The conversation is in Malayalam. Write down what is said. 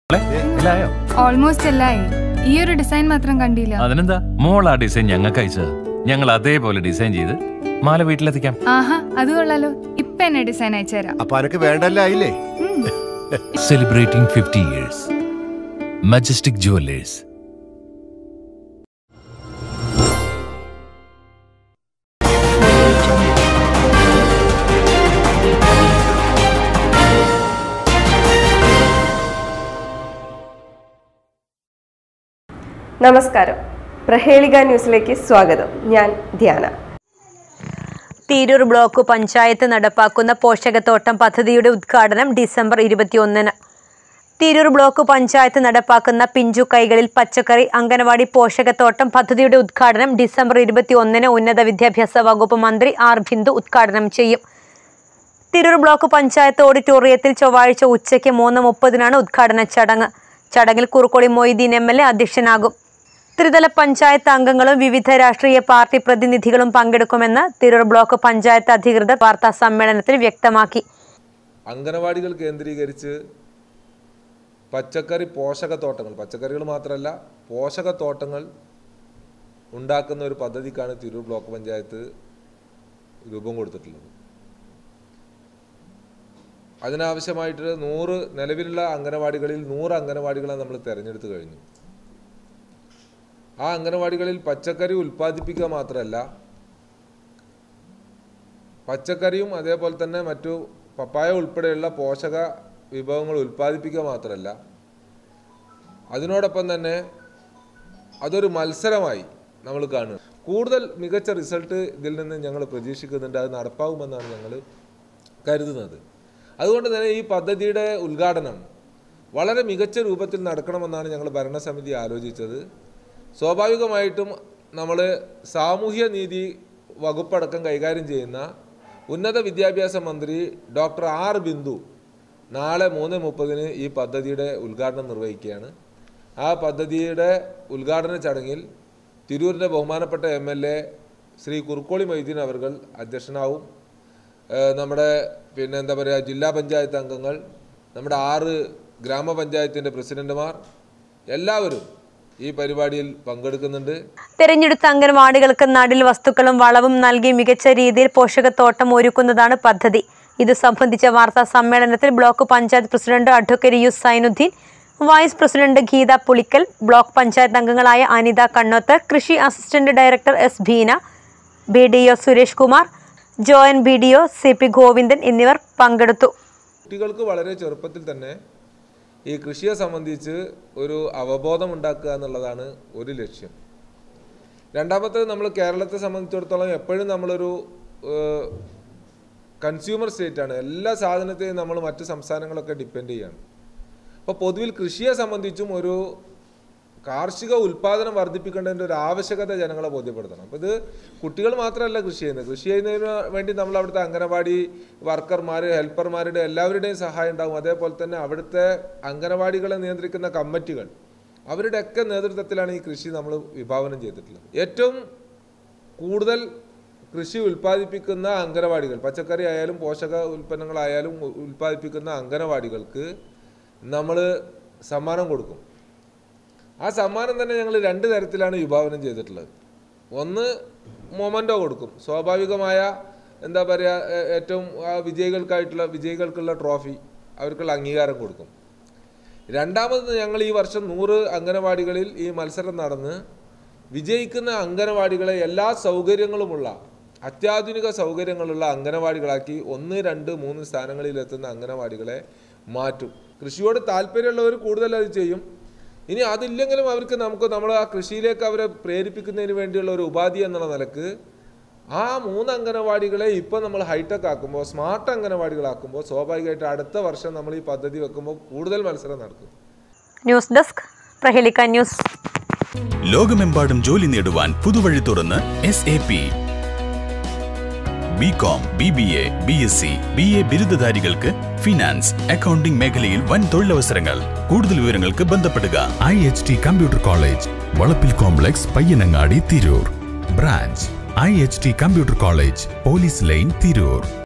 ഓൾമോസ്റ്റ് എല്ലായി. ഈ ഒരു ഡിസൈൻ മാത്രം കണ്ടില്ല. അതിനെന്താ, മോൾ ആ ഡിസൈൻ ഞങ്ങൾക്ക് അയച്ചത്. ഞങ്ങൾ അതേപോലെ ഡിസൈൻ ചെയ്ത് മാല വീട്ടിലെത്തിക്കാം. ആഹാ, അത് കൊള്ളാലോ. ഇപ്പൊ എന്നെ ഡിസൈൻ അയച്ചുതരാം. അപ്പൊ അനക്ക് വേണ്ടല്ലേ? Celebrating 50 years. Majestic Jewellers. നമസ്കാരം, പ്രഹേളിക ന്യൂസിലേക്ക് സ്വാഗതം. ഞാൻ ധ്യാന. തിരൂർ ബ്ലോക്ക് പഞ്ചായത്ത് നടപ്പാക്കുന്ന പോഷകത്തോട്ടം പദ്ധതിയുടെ ഉദ്ഘാടനം ഡിസംബർ 21-ന്. തിരൂർ ബ്ലോക്ക് പഞ്ചായത്ത് നടപ്പാക്കുന്ന പിഞ്ചു കൈകളിൽ പച്ചക്കറി അംഗനവാടി പോഷകത്തോട്ടം പദ്ധതിയുടെ ഉദ്ഘാടനം ഡിസംബർ 21-ന് ഉന്നത വിദ്യാഭ്യാസ വകുപ്പ് മന്ത്രി ആർ ബിന്ദു ഉദ്ഘാടനം ചെയ്യും. തിരൂർ ബ്ലോക്ക് പഞ്ചായത്ത് ഓഡിറ്റോറിയത്തിൽ ചൊവ്വാഴ്ച ഉച്ചയ്ക്ക് 3:30-നാണ് ഉദ്ഘാടന ചടങ്ങ്. ചടങ്ങിൽ കുറുക്കോളി മൊയ്തീൻ MLA അധ്യക്ഷനാകും. ത്രിതല പഞ്ചായത്ത് അംഗങ്ങളും വിവിധ രാഷ്ട്രീയ പാർട്ടി പ്രതിനിധികളും പങ്കെടുക്കുമെന്ന് തിരൂർ ബ്ലോക്ക് പഞ്ചായത്ത് അധികൃതർ വാർത്താ സമ്മേളനത്തിൽ വ്യക്തമാക്കി. അംഗനവാടികൾ കേന്ദ്രീകരിച്ച് പച്ചക്കറി പോഷകത്തോട്ടങ്ങൾ, പച്ചക്കറികൾ മാത്രമല്ല പോഷകത്തോട്ടങ്ങൾ ഉണ്ടാക്കുന്ന ഒരു പദ്ധതിക്കാണ് തിരൂർ ബ്ലോക്ക് പഞ്ചായത്ത് രൂപം കൊടുത്തിട്ടുള്ളത്. അതിനാവശ്യമായിട്ട് 100 നിലവിലുള്ള അംഗനവാടികളിൽ 100 അംഗനവാടികളെ നമ്മൾ തിരഞ്ഞെടുത്ത് കഴിഞ്ഞു. ആ അംഗനവാടികളിൽ പച്ചക്കറി ഉൽപ്പാദിപ്പിക്കുക മാത്രമല്ല, പച്ചക്കറിയും അതേപോലെ തന്നെ മറ്റു പപ്പായ ഉൾപ്പെടെയുള്ള പോഷക വിഭവങ്ങൾ ഉൽപ്പാദിപ്പിക്കുക മാത്രമല്ല, അതിനോടൊപ്പം തന്നെ അതൊരു മത്സരമായി നമ്മൾ കാണുക. കൂടുതൽ മികച്ച റിസൾട്ട് ഇതിൽ നിന്ന് ഞങ്ങൾ പ്രതീക്ഷിക്കുന്നുണ്ട്. അത് നടപ്പാകുമെന്നാണ് ഞങ്ങൾ കരുതുന്നത്. അതുകൊണ്ട് തന്നെ ഈ പദ്ധതിയുടെ ഉദ്ഘാടനം വളരെ മികച്ച രൂപത്തിൽ നടക്കണമെന്നാണ് ഞങ്ങൾ ഭരണസമിതി ആലോചിച്ചത്. സ്വാഭാവികമായിട്ടും നമ്മൾ സാമൂഹ്യ നീതി വകുപ്പടക്കം കൈകാര്യം ചെയ്യുന്ന ഉന്നത വിദ്യാഭ്യാസ മന്ത്രി ഡോക്ടർ ആർ ബിന്ദു നാളെ 3:30-ന് ഈ പദ്ധതിയുടെ ഉദ്ഘാടനം നിർവഹിക്കുകയാണ്. ആ പദ്ധതിയുടെ ഉദ്ഘാടന ചടങ്ങിൽ തിരൂരിൻ്റെ ബഹുമാനപ്പെട്ട MLA ശ്രീ കുറുക്കോളി മൊയ്തീൻ അവർ അധ്യക്ഷനാവും. നമ്മുടെ ജില്ലാ പഞ്ചായത്ത് അംഗങ്ങൾ, നമ്മുടെ 6 ഗ്രാമപഞ്ചായത്തിൻ്റെ പ്രസിഡന്റുമാർ എല്ലാവരും ഈ പരിപാടിയിൽ പങ്കെടുക്കുന്നുണ്ട്. തെരഞ്ഞെടുത്ത അംഗനവാടികൾക്ക് നടീൽ വസ്തുക്കളും വളവും നൽകി മികച്ച രീതിയിൽ പോഷകത്തോട്ടം ഒരുക്കുന്നതാണ് പദ്ധതി. ഇത് സംബന്ധിച്ച വാർത്താ സമ്മേളനത്തിൽ block panchayat president advocate U Zainudheen, vice president Geetha Pulikkal, block panchayat അംഗങ്ങളായ അനിത കണ്ണോത്ത്, കൃഷി assistant director S Beena, BDO Suresh Kumar, joint BDO CP Govindan എന്നിവർ പങ്കെടുത്തു. കുട്ടികൾക്ക് വളരെ ചെറുപ്പത്തിൽ തന്നെ ഈ കൃഷിയെ സംബന്ധിച്ച് ഒരു അവബോധം ഉണ്ടാക്കുക എന്നുള്ളതാണ് ഒരു ലക്ഷ്യം. രണ്ടാമത്തേത്, നമ്മൾ കേരളത്തെ സംബന്ധിച്ചിടത്തോളം എപ്പോഴും നമ്മളൊരു കൺസ്യൂമർ സ്റ്റേറ്റാണ്. എല്ലാ സാധനത്തെയും നമ്മൾ മറ്റ് സംസ്ഥാനങ്ങളൊക്കെ ഡിപ്പെൻഡ് ചെയ്യാണ്. അപ്പോൾ പൊതുവിൽ കൃഷിയെ സംബന്ധിച്ചും ഒരു കാർഷിക ഉൽപ്പാദനം വർദ്ധിപ്പിക്കേണ്ടതിൻ്റെ ഒരു ആവശ്യകത ജനങ്ങളെ ബോധ്യപ്പെടുത്തണം. അപ്പോൾ ഇത് കുട്ടികൾ മാത്രമല്ല കൃഷി ചെയ്യുന്നത്. കൃഷി ചെയ്യുന്നതിന് വേണ്ടി നമ്മൾ അവിടുത്തെ അംഗനവാടി വർക്കർമാർ, ഹെൽപ്പർമാരുടെ എല്ലാവരുടെയും സഹായം ഉണ്ടാകും. അതേപോലെ തന്നെ അവിടുത്തെ അംഗനവാടികളെ നിയന്ത്രിക്കുന്ന കമ്മിറ്റികൾ, അവരുടെയൊക്കെ നേതൃത്വത്തിലാണ് ഈ കൃഷി നമ്മൾ വിഭാവനം ചെയ്തിട്ടുള്ളത്. ഏറ്റവും കൂടുതൽ കൃഷി ഉൽപ്പാദിപ്പിക്കുന്ന അംഗനവാടികൾ, പച്ചക്കറി ആയാലും പോഷക ഉൽപ്പന്നങ്ങളായാലും ഉൽപ്പാദിപ്പിക്കുന്ന അംഗനവാടികൾക്ക് നമ്മൾ സമ്മാനം കൊടുക്കും. ആ സമ്മാനം തന്നെ ഞങ്ങൾ 2 തരത്തിലാണ് വിഭാവനം ചെയ്തിട്ടുള്ളത്. ഒന്ന്, മൊമൻറ്റോ കൊടുക്കും. സ്വാഭാവികമായ ഏറ്റവും വിജയികൾക്കുള്ള ട്രോഫി, അവർക്കുള്ള അംഗീകാരം കൊടുക്കും. രണ്ടാമത്, ഞങ്ങൾ ഈ വർഷം 100 അംഗനവാടികളിൽ ഈ മത്സരം നടന്ന് വിജയിക്കുന്ന അംഗനവാടികളെ എല്ലാ സൗകര്യങ്ങളുമുള്ള, അത്യാധുനിക സൗകര്യങ്ങളുള്ള അംഗനവാടികളാക്കി 1, 2, 3 സ്ഥാനങ്ങളിലെത്തുന്ന അംഗനവാടികളെ മാറ്റും. കൃഷിയോട് താല്പര്യമുള്ളവർ കൂടുതൽ അത് ചെയ്യും. ഇനി അതില്ലെങ്കിലും അവർക്ക് നമ്മൾ ആ കൃഷിയിലേക്ക് അവരെ പ്രേരിപ്പിക്കുന്നതിന് വേണ്ടിയുള്ള ഒരു ഉപാധി എന്നുള്ള നിലക്ക് ആ 3 അംഗനവാടികളെ ഇപ്പോൾ നമ്മൾ ഹൈടെക് ആക്കുമ്പോൾ, സ്മാർട്ട് അംഗനവാടികളാക്കുമ്പോൾ, സ്വാഭാവികമായിട്ട് അടുത്ത വർഷം നമ്മൾ ഈ പദ്ധതി വെക്കുമ്പോൾ കൂടുതൽ മത്സരം നടക്കും. News desk, Praheleka news. ലോകമെമ്പാടും ജോലി നേടുവാൻ പുതുവഴി തുറന്ന് SAP. BCom, BBA, BSc, BA ബിരുദധാരികൾക്ക് ഫിനാൻസ്, അക്കൗണ്ടിംഗ് മേഖലയിൽ വൻ തൊഴിലവസരങ്ങൾ. കൂടുതൽ വിവരങ്ങൾക്ക് ബന്ധപ്പെടുക. IHT computer college, Valappil complex, Payyanangadi, Tirur. Branch IHT computer college, police line, Tirur.